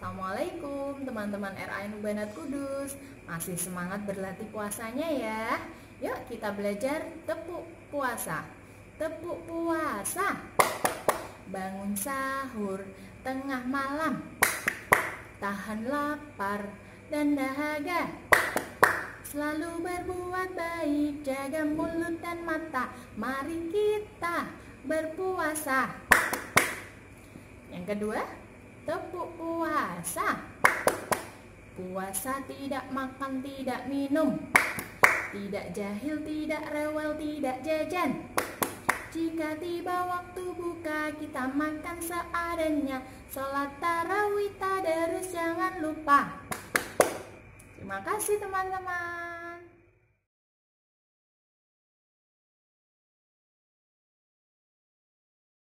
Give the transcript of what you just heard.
Assalamualaikum teman-teman RAN Banat Kudus. Masih semangat berlatih puasanya ya? Yuk kita belajar tepuk puasa. Tepuk puasa. Bangun sahur tengah malam, tahan lapar dan dahaga, selalu berbuat baik, jaga mulut dan mata. Mari kita berpuasa. Yang kedua, tepuk puasa. Puasa tidak makan, tidak minum, tidak jahil, tidak rewel, tidak jajan. Jika tiba waktu buka, kita makan seadanya. Sholat tarawih tadarus jangan lupa. Terima kasih teman-teman.